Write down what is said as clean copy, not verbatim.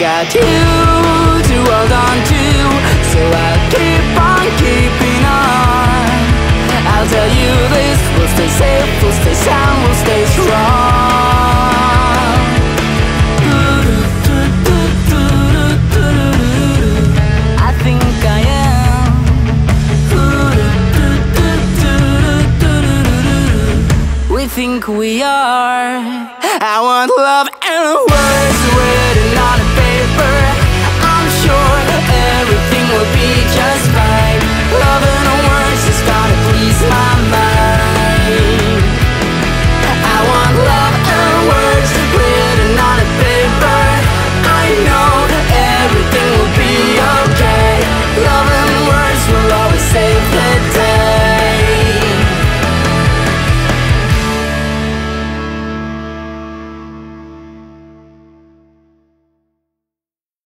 got you to hold on to, so I'll keep on keeping on. I'll tell you this, we'll stay safe, we'll stay sound, we'll stay strong. I think I am. We think we are. I want love